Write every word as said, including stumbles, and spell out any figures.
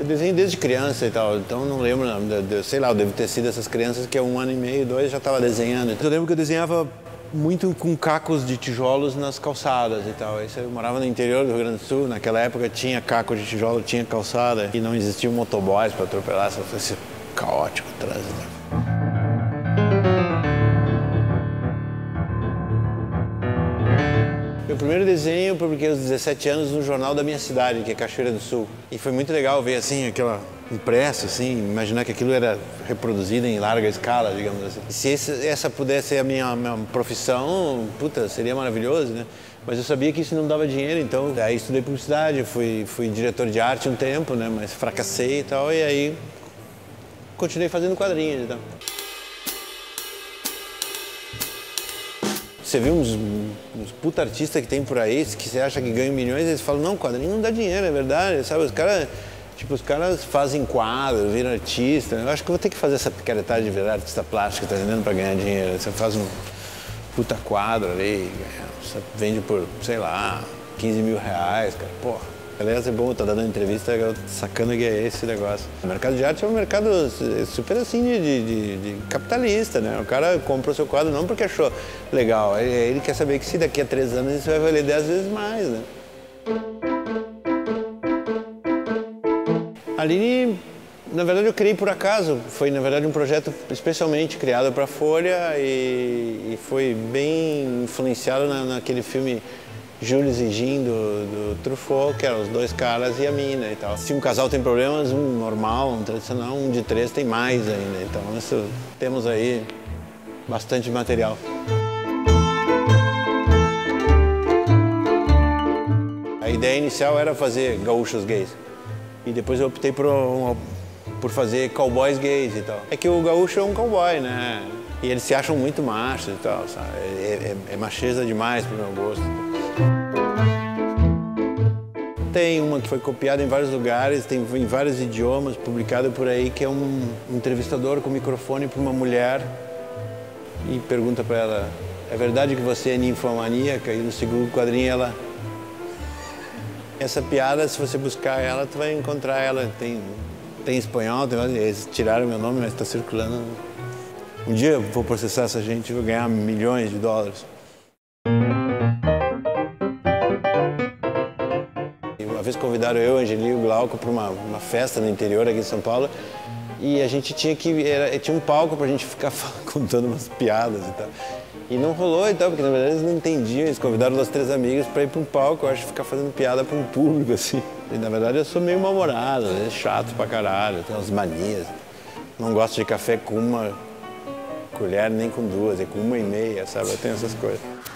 desenho desde criança e tal, então não lembro, de, de, sei lá, eu devo ter sido essas crianças que é um ano e meio, dois, já estava desenhando. Eu lembro que eu desenhava muito com cacos de tijolos nas calçadas e tal. Eu morava no interior do Rio Grande do Sul, naquela época tinha caco de tijolo, tinha calçada e não existiam motoboys para atropelar, só fosse caótico o trânsito. Meu primeiro desenho eu publiquei aos dezessete anos no jornal da minha cidade, que é Cachoeira do Sul. E foi muito legal ver assim, aquela impresso, assim, imaginar que aquilo era reproduzido em larga escala, digamos assim. Se esse, essa pudesse ser a minha, minha profissão, puta, seria maravilhoso, né? Mas eu sabia que isso não dava dinheiro, então aí estudei publicidade, fui, fui diretor de arte um tempo, né? Mas fracassei e tal, e aí continuei fazendo quadrinhos e tal. Você vê uns, uns puta artistas que tem por aí, que você acha que ganham milhões, eles falam, não, quadrinho não dá dinheiro, é verdade, sabe? Os caras, tipo, os caras fazem quadros, viram artista. Eu acho que eu vou ter que fazer essa picaretagem de virar artista plástico, tá entendendo? Pra ganhar dinheiro. Você faz um puta quadro ali, você vende por, sei lá, quinze mil reais, cara, porra. Aliás, é bom, tá dando entrevista, sacando que é esse negócio. O mercado de arte é um mercado super assim de, de, de capitalista, né? O cara comprou seu quadro não porque achou legal, ele quer saber que se daqui a três anos isso vai valer dez vezes mais, né? A Aline, na verdade, eu criei por acaso. Foi, na verdade, um projeto especialmente criado para a Folha e, e foi bem influenciado na, naquele filme Jules e Jean, do, do Truffaut, que eram os dois caras e a mina e tal. Se um casal tem problemas, um normal, um tradicional, um de três tem mais ainda. Então, isso, temos aí bastante material. A ideia inicial era fazer gaúchos gays. E depois eu optei por, uma, por fazer cowboys gays e tal. É que o gaúcho é um cowboy, né? E eles se acham muito machos e tal, sabe? É, é, é macheza demais pro meu gosto. Tem uma que foi copiada em vários lugares, tem em vários idiomas, publicada por aí, que é um entrevistador com microfone para uma mulher e pergunta para ela, é verdade que você é ninfomaníaca? E no segundo quadrinho ela... Essa piada, se você buscar ela, tu vai encontrar ela. Tem, tem espanhol, tem... eles tiraram meu nome, mas está circulando. Um dia eu vou processar essa gente e vou ganhar milhões de dólares. Uma vez convidaram eu, Angeli e o Glauco para uma, uma festa no interior aqui de São Paulo e a gente tinha que... Era, tinha um palco para a gente ficar contando umas piadas e tal. E não rolou e tal, porque na verdade eles não entendiam. Eles convidaram os três amigos para ir para um palco, eu acho, ficar fazendo piada para um público, assim. E na verdade eu sou meio mal-humorado, é chato pra caralho, tenho umas manias. Não gosto de café com uma colher nem com duas, é com uma e meia, sabe? Eu tenho essas coisas.